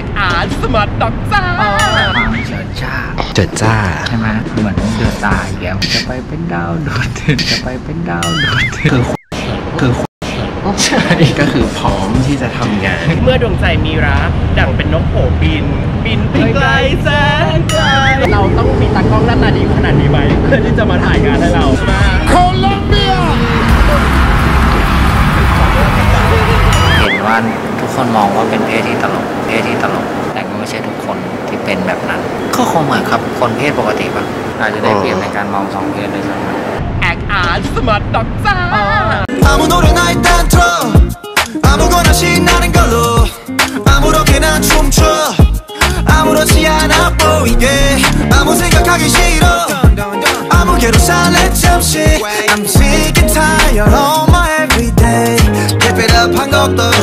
อาร์ตสมาร์ทด็อกจ้าฟังเฉิดจ้าใช่ไหมเหมือนเดือดตายแกจะไปเป็นดาวโดดเด่นจะไปเป็นดาวโดดเด่นคือใช่ก็คือพร้อมที่จะทำงานเมื่อดวงใจมีรักดั่งเป็นนกโผบินไปไกลแสนไกลเราต้องมีตากล้องหน้าตาดีขนาดนี้ไหมเพื่อที่จะมาถ่ายงานให้เราโคลัมเบียเห็นว่าทุกคนมองว่าเป็นเพศที่ตลกแต่ก็ไม่ใช่ทุกคนที่เป็นแบบนั้นก็คงเหมือนครับคนเพศปกติป่ะอาจจะได้เปรียบในการมองสองเพศเลยใช่ไหมแอคอาร์ตสมาร์ทด็อกจ้า I'm sick and tired of my everyday Keep it up 한곡더